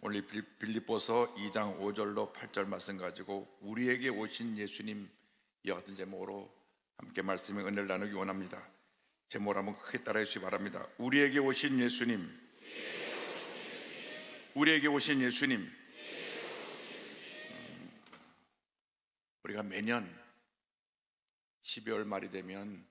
오늘 빌립보서 2장 5절로 8절 말씀 가지고 우리에게 오신 예수님 이와 같은 제목으로 함께 말씀의 은혜를 나누기 원합니다. 제목을 한번 크게 따라해 주시기 바랍니다. 우리에게 오신 예수님, 우리에게 오신 예수님. 우리가 매년 12월 말이 되면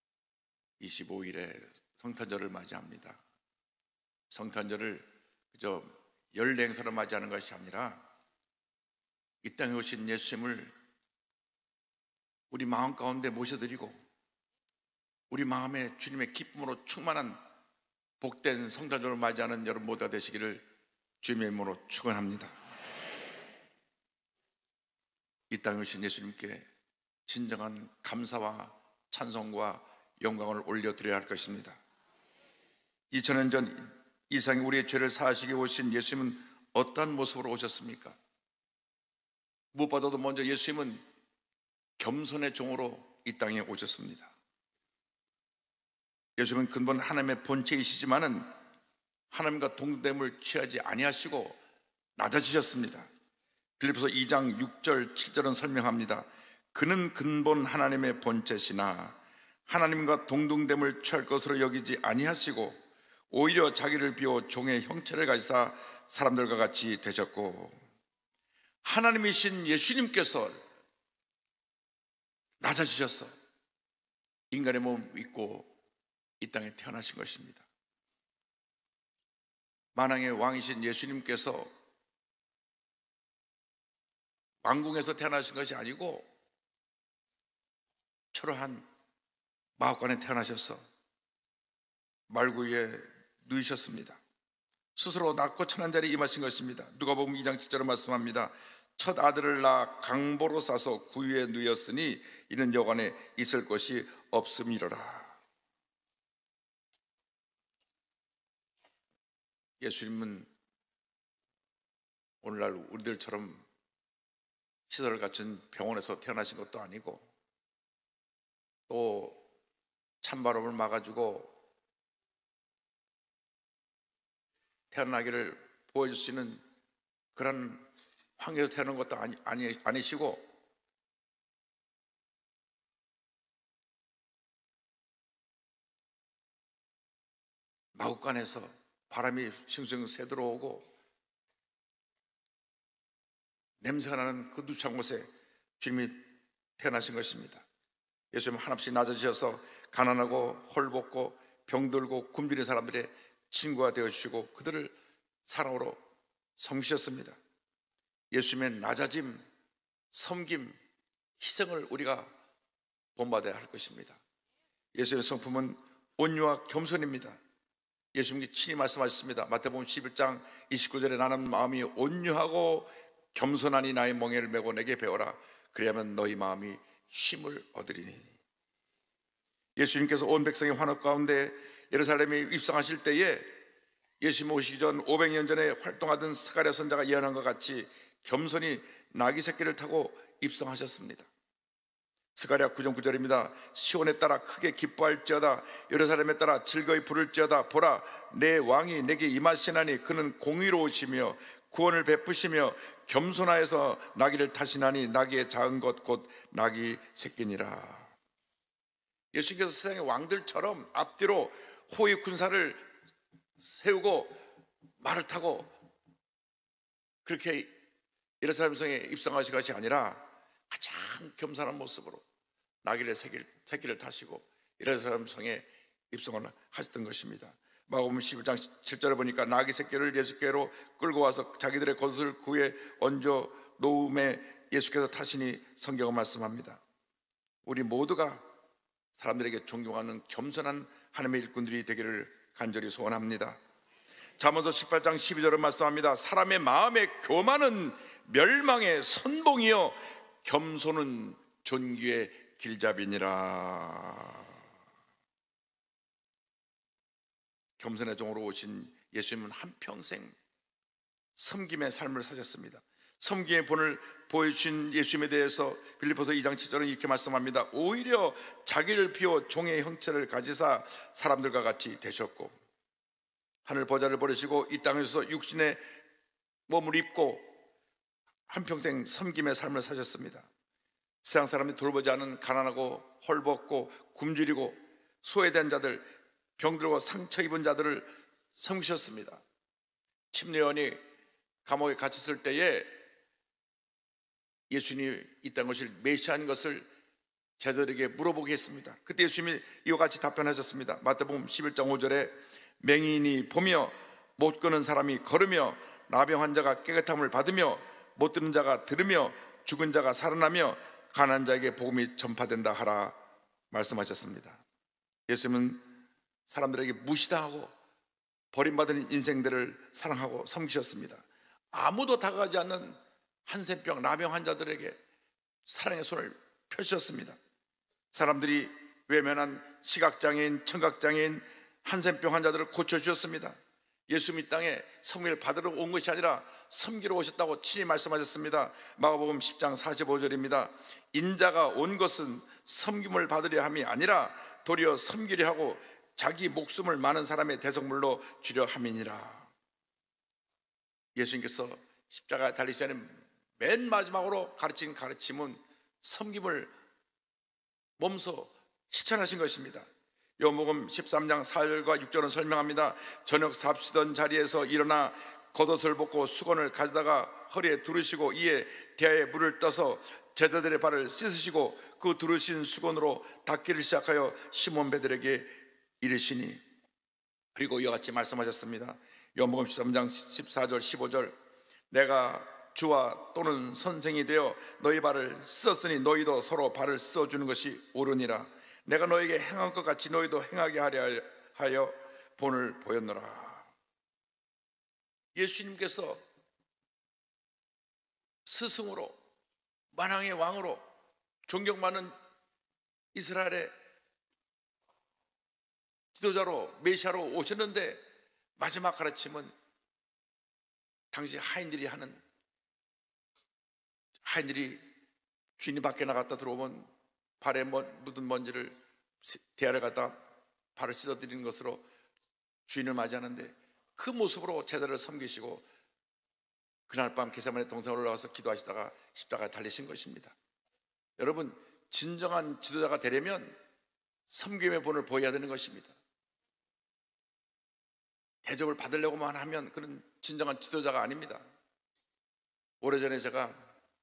25일에 성탄절을 맞이합니다. 성탄절을 그저 열 행사로 맞이하는 것이 아니라 이 땅에 오신 예수님을 우리 마음 가운데 모셔드리고 우리 마음에 주님의 기쁨으로 충만한 복된 성탄절을 맞이하는 여러분 모두가 되시기를 주님의 이름으로 축원합니다. 이 땅에 오신 예수님께 진정한 감사와 찬송과 영광을 올려드려야 할 것입니다. 2000년 전 이 세상에 우리의 죄를 사하시기 오신 예수님은 어떠한 모습으로 오셨습니까? 무엇보다도 먼저 예수님은 겸손의 종으로 이 땅에 오셨습니다. 예수님은 근본 하나님의 본체이시지만은 하나님과 동등됨을 취하지 아니하시고 낮아지셨습니다. 빌립보서 2장 6절 7절은 설명합니다. 그는 근본 하나님의 본체시나 하나님과 동등됨을 취할 것으로 여기지 아니하시고 오히려 자기를 비워 종의 형체를 가지사 사람들과 같이 되셨고, 하나님이신 예수님께서 낮아지셔서 인간의 몸을 입고 이 땅에 태어나신 것입니다. 만왕의 왕이신 예수님께서 왕궁에서 태어나신 것이 아니고 초라한 마옥관에 태어나셔서 말구 위에 누이셨습니다. 스스로 낳고 천한 자리에 임하신 것입니다. 누가복음 2장 7절을 말씀합니다. 첫 아들을 낳아 강보로 싸서 구유에 누였으니 이는 여관에 있을 곳이 없음이로라. 예수님은 오늘날 우리들처럼 시설을 갖춘 병원에서 태어나신 것도 아니고 또 찬바람을 막아주고 태어나기를 보여줄 수 있는 그런 환경에서 태어난 것도 아니시고 마구간에서 바람이 싱숭 새들어오고 냄새가 나는 그 누추한 곳에 주님이 태어나신 것입니다. 예수님은 한없이 낮아지셔서 가난하고 헐벗고 병들고 굶주린 사람들의 친구가 되어주시고 그들을 사랑으로 섬기셨습니다. 예수님의 낮아짐, 섬김, 희생을 우리가 본받아야 할 것입니다. 예수님의 성품은 온유와 겸손입니다. 예수님이 친히 말씀하셨습니다. 마태복음 11장 29절에 나는 마음이 온유하고 겸손하니 나의 멍에를 메고 내게 배워라. 그리하면 너희 마음이 쉼을 얻으리니. 예수님께서 온 백성의 환호 가운데 예루살렘에 입성하실 때에 예수님 오시기 전 500년 전에 활동하던 스가랴 선지자가 예언한 것 같이 겸손히 나귀 새끼를 타고 입성하셨습니다. 스가랴 9장 9절입니다. 시온에 따라 크게 기뻐할지어다 예루살렘에 따라 즐거이 부를지어다. 보라, 내 왕이 내게 임하시나니 그는 공의로우시며 구원을 베푸시며 겸손하여서 나귀를 타시나니 나귀의 작은 것 곧 나귀 새끼니라. 예수님께서 세상의 왕들처럼 앞뒤로 호위 군사를 세우고 말을 타고 그렇게 예루살렘 성에 입성하신 것이 아니라 가장 겸손한 모습으로 나귀의 새끼를 타시고 예루살렘 성에 입성을 하셨던 것입니다. 마가복음 11장 7절에 보니까 나귀 새끼를 예수께로 끌고 와서 자기들의 겉을 구에 얹어 놓음에 예수께서 타시니 성경은 말씀합니다. 우리 모두가 사람들에게 존경하는 겸손한 하나님의 일꾼들이 되기를 간절히 소원합니다. 잠언서 18장 12절은 말씀합니다. 사람의 마음의 교만은 멸망의 선봉이요 겸손은 존귀의 길잡이니라. 겸손의 종으로 오신 예수님은 한평생 섬김의 삶을 사셨습니다. 섬김의 본을 보여주신 예수님에 대해서 빌립보서 2장 7절은 이렇게 말씀합니다. 오히려 자기를 비워 종의 형체를 가지사 사람들과 같이 되셨고 하늘 보좌를 버리시고 이 땅에서 육신의 몸을 입고 한평생 섬김의 삶을 사셨습니다. 세상 사람이 돌보지 않은 가난하고 헐벗고 굶주리고 소외된 자들, 병들고 상처 입은 자들을 섬기셨습니다. 침례원이 감옥에 갇혔을 때에 예수님이 이 땅 오실 메시아인 것을 제자들에게 물어보게 했습니다. 그때 예수님이 이와 같이 답변하셨습니다. 마태복음 11장 5절에 맹인이 보며 못 걷는 사람이 걸으며 나병 환자가 깨끗함을 받으며 못 듣는 자가 들으며 죽은 자가 살아나며 가난한 자에게 복음이 전파된다 하라 말씀하셨습니다. 예수님은 사람들에게 무시당하고 버림받은 인생들을 사랑하고 섬기셨습니다. 아무도 다가가지 않는 한센병, 나병 환자들에게 사랑의 손을 펴주셨습니다. 사람들이 외면한 시각장애인, 청각장애인, 한센병 환자들을 고쳐주셨습니다. 예수님 이 땅에 성령을 받으러 온 것이 아니라 섬기러 오셨다고 친히 말씀하셨습니다. 마가복음 10장 45절입니다. 인자가 온 것은 섬김을 받으려 함이 아니라 도리어 섬기려 하고 자기 목숨을 많은 사람의 대속물로 주려 함이니라. 예수님께서 십자가에 달리시는 맨 마지막으로 가르친 가르침은 섬김을 몸소 실천하신 것입니다. 요한복음 13장 4절과 6절은 설명합니다. 저녁 삽시던 자리에서 일어나 겉옷을 벗고 수건을 가져다가 허리에 두르시고 이에 대야에 물을 떠서 제자들의 발을 씻으시고 그 두르신 수건으로 닦기를 시작하여 시몬 베드로에게 이르시니, 그리고 이와 같이 말씀하셨습니다. 요한복음 13장 14절 15절 내가 주와 또는 선생이 되어 너희 발을 씻었으니 너희도 서로 발을 씻어주는 것이 옳으니라. 내가 너에게 행한 것 같이 너희도 행하게 하여 본을 보였노라. 예수님께서 스승으로 만왕의 왕으로 존경받는 이스라엘의 지도자로 메시아로 오셨는데 마지막 가르침은 당시 하인들이 주인이 밖에 나갔다 들어오면 발에 묻은 먼지를 대야를 갖다 발을 씻어드리는 것으로 주인을 맞이하는데, 그 모습으로 제자를 섬기시고 그날 밤 겟세마네 동산에 올라가서 기도하시다가 십자가에 달리신 것입니다. 여러분, 진정한 지도자가 되려면 섬김의 본을 보여야 되는 것입니다. 대접을 받으려고만 하면 그런 진정한 지도자가 아닙니다. 오래전에 제가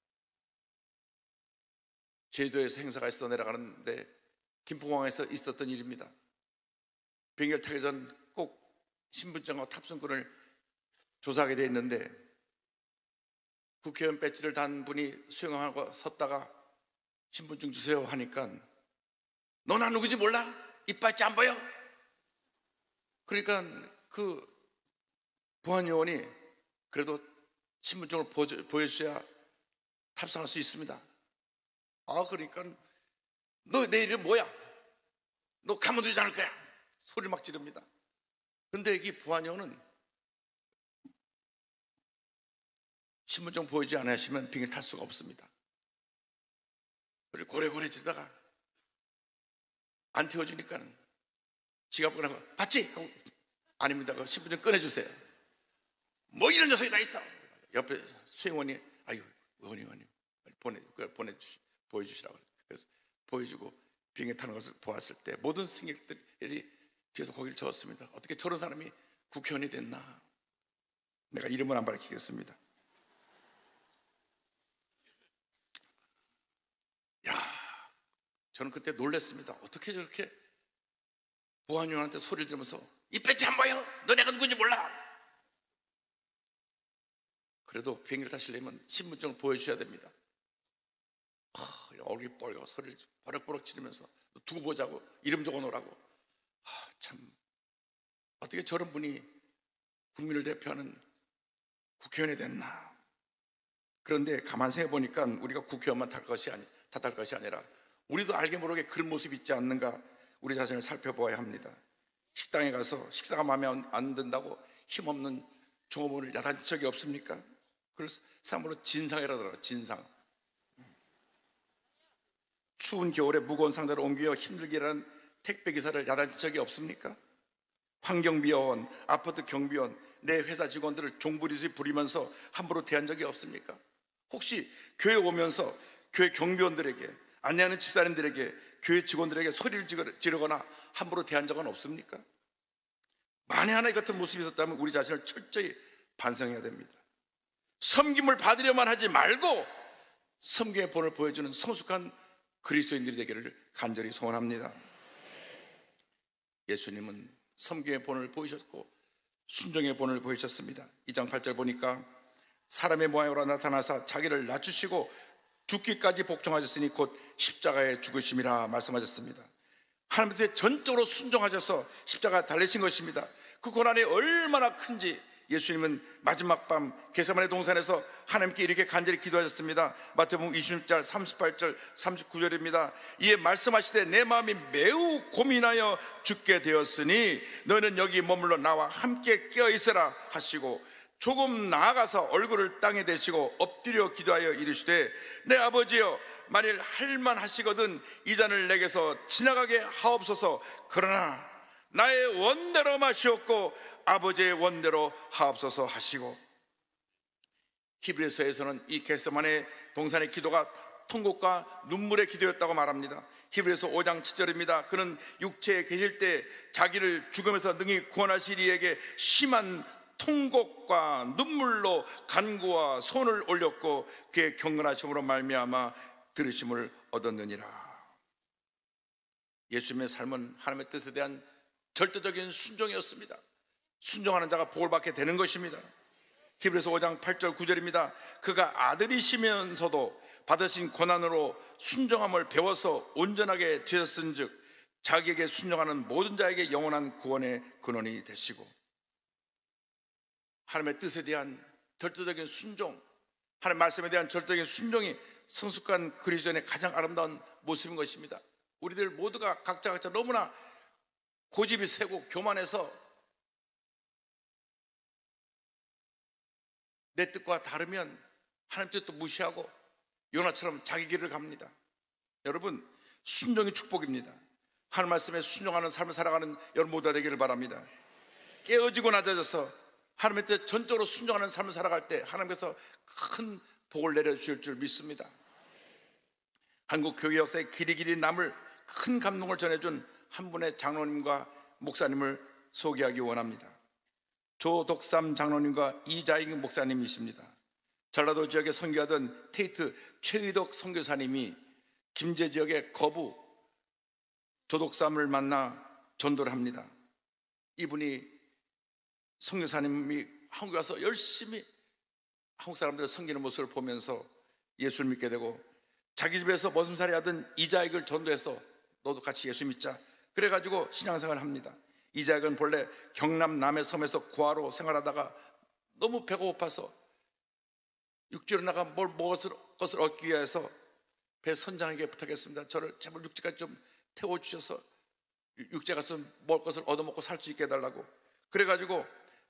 제주도에서 행사가 있어 내려가는데 김포공항에서 있었던 일입니다. 비행기를 타기 전 꼭 신분증과 탑승권을 조사하게 돼 있는데, 국회의원 배지를 단 분이 수행하고 섰다가 신분증 주세요 하니까 너 나 누구지 몰라? 이빨지 안 보여? 그러니까 그 보안요원이 그래도 신분증을 보여주셔야 탑승할 수 있습니다. 그러니까 너 내 이름 뭐야? 너 가만두지 않을 거야. 소리를 막 지릅니다. 그런데 이 보안요원은 신분증 보이지 않으시면 비행기 탈 수가 없습니다. 그리고 고래고래 지다가 안 태워주니까 지갑 꺼내고 봤지? 하고 아닙니다. 그 신분증 꺼내주세요. 뭐 이런 녀석이 다 있어. 옆에 수행원이 아유 의원님 보여주시라고. 그래서 보여주고 비행기 타는 것을 보았을 때 모든 승객들이 뒤에서 고개를 저었습니다. 어떻게 저런 사람이 국회의원이 됐나. 내가 이름은 안 밝히겠습니다. 저는 그때 놀랐습니다. 어떻게 저렇게 보안요원한테 소리를 들으면서 이 배지 안 보여? 너 내가 누군지 몰라? 그래도 비행기를 타시려면 신분증을 보여주셔야 됩니다. 얼굴이 뻘고 소리를 버럭버럭 지르면서 두고 보자고, 이름 적어놓으라고. 참 어떻게 저런 분이 국민을 대표하는 국회의원이 됐나. 그런데 가만 생각해 보니까 우리가 국회의원만 탓할 것이 아니라 우리도 알게 모르게 그런 모습이 있지 않는가, 우리 자신을 살펴보아야 합니다. 식당에 가서 식사가 마음에 안 든다고 힘없는 종업원을 야단친 적이 없습니까? 그걸 사람으로 진상이라고 하더라고요. 진상. 추운 겨울에 무거운 상자를 옮겨 힘들게 일하는 택배기사를 야단친 적이 없습니까? 환경비원, 아파트 경비원, 내 회사 직원들을 종부리듯이 부리면서 함부로 대한 적이 없습니까? 혹시 교회 오면서 교회 경비원들에게, 안내하는 집사님들에게, 교회 직원들에게 소리를 지르거나 함부로 대한 적은 없습니까? 만에 하나 이 같은 모습이 있었다면 우리 자신을 철저히 반성해야 됩니다. 섬김을 받으려만 하지 말고 섬김의 본을 보여주는 성숙한 그리스도인들이 되기를 간절히 소원합니다. 예수님은 섬김의 본을 보이셨고 순종의 본을 보이셨습니다. 2장 8절 보니까 사람의 모양으로 나타나사 자기를 낮추시고 죽기까지 복종하셨으니 곧 십자가에 죽으심이라 말씀하셨습니다. 하나님께 전적으로 순종하셔서 십자가에 달리신 것입니다. 그 고난이 얼마나 큰지 예수님은 마지막 밤 겟세마네 동산에서 하나님께 이렇게 간절히 기도하셨습니다. 마태복음 26장 38절 39절입니다. 이에 말씀하시되 내 마음이 매우 고민하여 죽게 되었으니 너는 여기 머물러 나와 함께 깨어 있으라 하시고 조금 나아가서 얼굴을 땅에 대시고 엎드려 기도하여 이르시되 내 아버지여 만일 할만하시거든 이 잔을 내게서 지나가게 하옵소서. 그러나 나의 원대로 마시옵고 아버지의 원대로 하옵소서 하시고, 히브리서에서는 이 겟세마네 동산의 기도가 통곡과 눈물의 기도였다고 말합니다. 히브리서 5장 7절입니다. 그는 육체에 계실 때 자기를 죽음에서 능히 구원하실 이에게 심한 통곡과 눈물로 간구와 손을 올렸고 그의 경건하심으로 말미암아 들으심을 얻었느니라. 예수님의 삶은 하나님의 뜻에 대한 절대적인 순종이었습니다. 순종하는 자가 복을 받게 되는 것입니다. 히브리서 5장 8절 9절입니다. 그가 아들이시면서도 받으신 고난으로 순종함을 배워서 온전하게 되었은즉 자기에게 순종하는 모든 자에게 영원한 구원의 근원이 되시고, 하나님의 뜻에 대한 절대적인 순종, 하나님의 말씀에 대한 절대적인 순종이 성숙한 그리스도인의 가장 아름다운 모습인 것입니다. 우리들 모두가 각자 너무나 고집이 세고 교만해서 내 뜻과 다르면 하나님 뜻도 무시하고 요나처럼 자기 길을 갑니다. 여러분, 순종이 축복입니다. 하나님 말씀에 순종하는 삶을 살아가는 여러분 모두가 되기를 바랍니다. 깨어지고 낮아져서 하나님의 뜻에 전적으로 순종하는 삶을 살아갈 때 하나님께서 큰 복을 내려주실 줄 믿습니다. 한국 교회 역사에 길이 남을 큰 감동을 전해준 한 분의 장로님과 목사님을 소개하기 원합니다. 조덕삼 장로님과 이자익 목사님이십니다. 전라도 지역에 선교하던 테이트 최의덕 선교사님이 김제 지역의 거부 조덕삼을 만나 전도를 합니다. 이분이 선교사님이 한국에 와서 열심히 한국 사람들을 섬기는 모습을 보면서 예수를 믿게 되고, 자기 집에서 머슴살이 하던 이자익을 전도해서 너도 같이 예수 믿자 그래가지고 신앙생활을 합니다. 이자익은 본래 경남 남해 섬에서 구하로 생활하다가 너무 배가 고파서 육지로 나가 뭘 먹을 것을 얻기 위해서 배 선장에게 부탁했습니다. 저를 제발 육지까지 좀 태워주셔서 육지에 가서 먹을 것을 얻어먹고 살 수 있게 해달라고. 그래가지고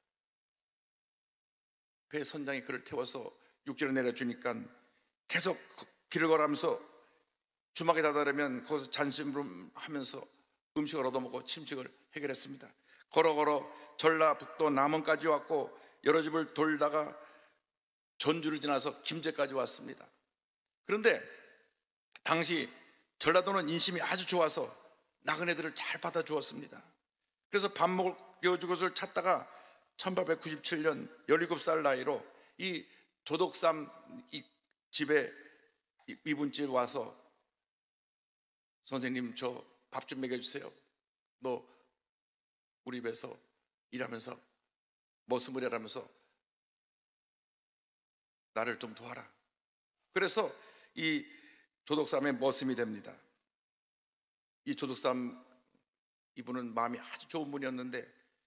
배 선장이 그를 태워서 육지로 내려주니까 계속 길을 걸어가면서 주막에 다다르면 거기서 잔심으로 하면서 음식을 얻어먹고 침식을 해결했습니다. 걸어 전라북도 남원까지 왔고 여러 집을 돌다가 전주를 지나서 김제까지 왔습니다. 그런데 당시 전라도는 인심이 아주 좋아서 나그네들을 잘 받아주었습니다. 그래서 밥 먹여 줄 것을 찾다가 1897년 17살 나이로 이 조덕삼 이 집에 이분 집에 와서 선생님 저 밥 좀 먹여주세요. 너 우리 집에서 일하면서 머슴을 일하면서 나를 좀 도와라. 그래서 이 조덕삼의 머슴이 됩니다. 이 조덕삼 이분은 마음이 아주 좋은 분이었는데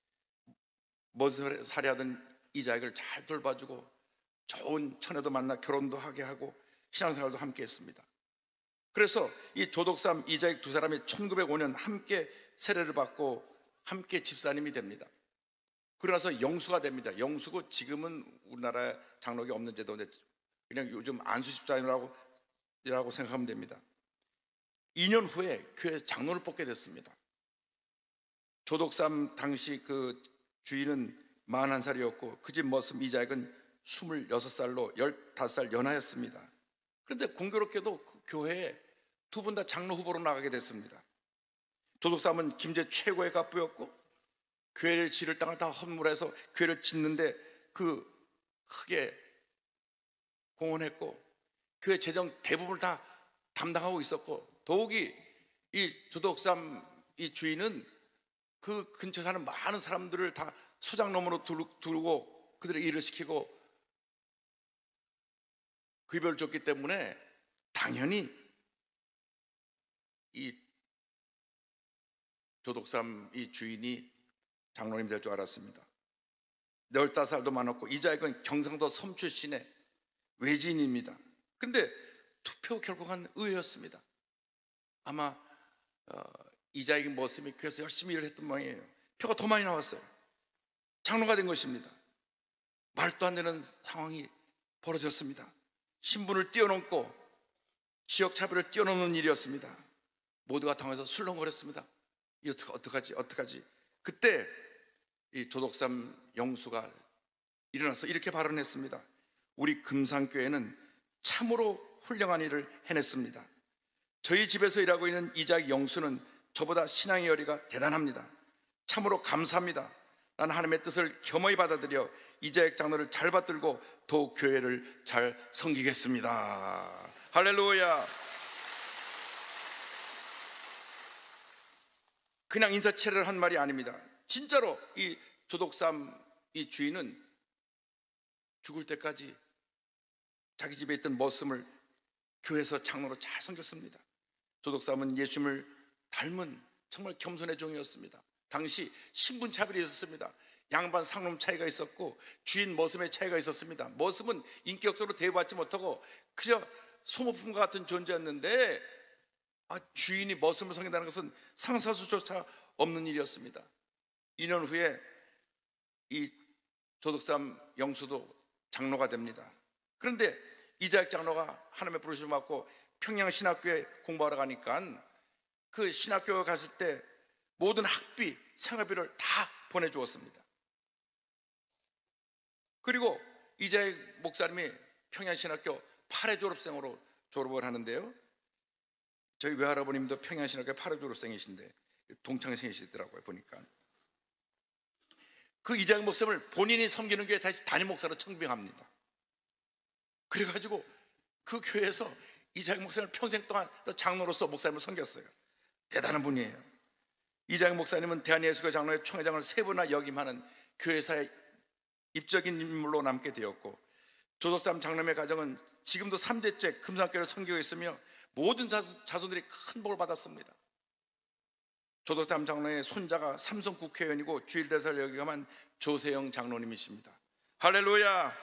머슴을 살해하던 이자익을 잘 돌봐주고 좋은 처녀도 만나 결혼도 하게 하고 신앙생활도 함께 했습니다. 그래서 이 조덕삼, 이자익 두 사람이 1905년 함께 세례를 받고 함께 집사님이 됩니다. 그러나서 영수가 됩니다. 영수고 지금은 우리나라에 장로교 없는 제도인데 그냥 요즘 안수 집사님이라고 생각하면 됩니다. 2년 후에 교회 장로를 뽑게 됐습니다. 조덕삼 당시 그 주인은 41살이었고 그 집 머슴 이자익은 26살로 15살 연하였습니다. 그런데 공교롭게도 그 교회에 두 분 다 장로 후보로 나가게 됐습니다. 도둑삼은 김제 최고의 갑부였고 교회를 지을 땅을 다 헌물해서 교회를 짓는데 그 크게 공헌했고 교회 재정 대부분을 다 담당하고 있었고, 더욱이 이 도둑삼 이 주인은 그 근처 사는 많은 사람들을 다 소장농으로 두르고 그들의 일을 시키고 급여를 줬기 때문에 당연히 이 도둑삼 이 주인이 장로님 될 줄 알았습니다. 15살도 많았고 이자익은 경상도 섬 출신의 외지인입니다. 근데 투표 결과는 의외였습니다. 아마 이자익의 모습이 교회에서 열심히 일을 했던 모양이에요. 표가 더 많이 나왔어요. 장로가 된 것입니다. 말도 안 되는 상황이 벌어졌습니다. 신분을 뛰어넘고 지역 차별을 뛰어넘는 일이었습니다. 모두가 당해서 술렁거렸습니다. 이 어떡하지? 그때 이 도둑삼 영수가 일어나서 이렇게 발언했습니다. 우리 금산교회는 참으로 훌륭한 일을 해냈습니다. 저희 집에서 일하고 있는 이자익 영수는 저보다 신앙의 열의가 대단합니다. 참으로 감사합니다. 나는 하나님의 뜻을 겸허히 받아들여 이자익 장로를 잘 받들고 더욱 교회를 잘 섬기겠습니다. 할렐루야. 그냥 인사치레를 한 말이 아닙니다. 진짜로 이 도둑삼 이 주인은 죽을 때까지 자기 집에 있던 머슴을 교회에서 장로로 잘 섬겼습니다. 도둑삼은 예수님을 닮은 정말 겸손의 종이었습니다. 당시 신분 차별이 있었습니다. 양반 상놈 차이가 있었고 주인 머슴의 차이가 있었습니다. 머슴은 인격적으로 대우받지 못하고 그저 소모품과 같은 존재였는데 주인이 머슴을 섬긴다는 것은 상사수조차 없는 일이었습니다. 2년 후에 이 도둑삼 영수도 장로가 됩니다. 그런데 이자익 장로가 하나님의 부르심을 받고 평양신학교에 공부하러 가니까 그 신학교에 갔을 때 모든 학비, 생활비를 다 보내주었습니다. 그리고 이자익 목사님이 평양신학교 8회 졸업생으로 졸업을 하는데요, 저희 외할아버님도 평양신학교 8회 졸업생이신데 동창생이시더라고요. 보니까 그 이자익 목사님을 본인이 섬기는 교회 다시 담임 목사로 청빙합니다. 그래가지고 그 교회에서 이자익 목사님을 평생 동안 또 장로로서 목사님을 섬겼어요. 대단한 분이에요. 이자익 목사님은 대한예수교 장로회 총회장을 3번이나 역임하는 교회사의 입적인 인물로 남게 되었고, 도둑삼 장로의 가정은 지금도 3대째 금산교회를 섬기고 있으며 모든 자손들이 큰 복을 받았습니다. 도둑삼 장로의 손자가 삼성 국회의원이고 주일대사를 역임한 조세영 장로님이십니다. 할렐루야.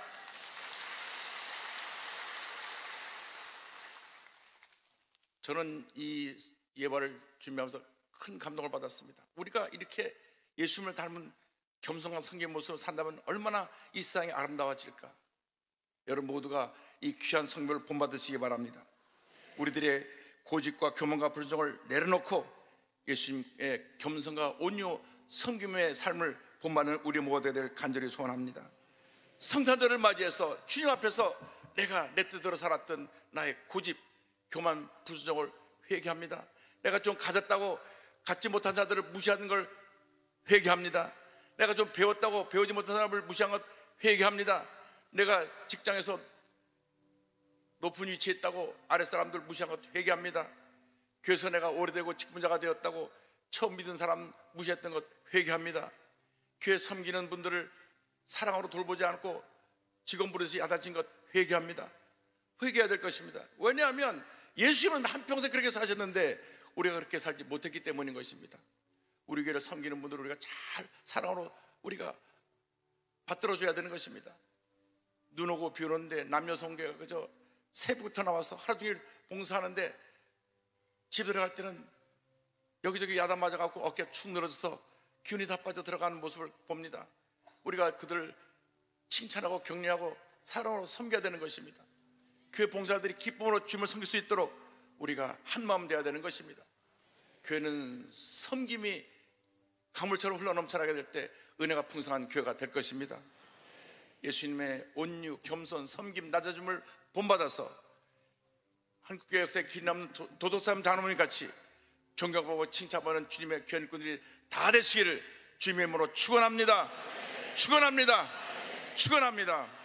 저는 이 예화를 준비하면서 큰 감동을 받았습니다. 우리가 이렇게 예수님을 닮은 겸손한 성경 모습으로 산다면 얼마나 이 세상이 아름다워질까. 여러분 모두가 이 귀한 성경을 본받으시기 바랍니다. 우리들의 고집과 교만과 불정을 내려놓고 예수님의 겸손과 온유 섬김의 삶을 본받는 우리 모두가 될 간절히 소원합니다. 성탄절을 맞이해서 주님 앞에서 내가 내 뜻대로 살았던 나의 고집, 교만, 불순종을 회개합니다. 내가 좀 가졌다고 갖지 못한 자들을 무시하는 걸 회개합니다. 내가 좀 배웠다고 배우지 못한 사람을 무시한 것 회개합니다. 내가 직장에서 높은 위치에 있다고 아랫사람들 무시한 것 회개합니다. 교회에서 내가 오래되고 직분자가 되었다고 처음 믿은 사람 무시했던 것 회개합니다. 교회 섬기는 분들을 사랑으로 돌보지 않고 직원부에서 야단친 것 회개합니다. 회개해야 될 것입니다. 왜냐하면 예수님은 한평생 그렇게 사셨는데 우리가 그렇게 살지 못했기 때문인 것입니다. 우리 교회를 섬기는 분들을 우리가 잘 사랑으로 우리가 받들어줘야 되는 것입니다. 눈 오고 비 오는데 남녀성교회가 그저 새벽부터 나와서 하루 종일 봉사하는데 집에 들어갈 때는 여기저기 야단 맞아갖고 어깨 축 늘어져서 기운이 다 빠져 들어가는 모습을 봅니다. 우리가 그들을 칭찬하고 격려하고 사랑으로 섬겨야 되는 것입니다. 교회 봉사들이 기쁨으로 주님을 섬길 수 있도록 우리가 한마음 되어야 되는 것입니다. 교회는 섬김이 강물처럼 흘러넘쳐나게 될 때 은혜가 풍성한 교회가 될 것입니다. 예수님의 온유, 겸손, 섬김, 낮아짐을 본받아서 한국교회 역사에 기남는 도덕사람 장로님 같이 존경하고 칭찬받는 주님의 귀한 일꾼들이 다 되시기를 주님의 이름으로 축원합니다. 축원합니다. 축원합니다.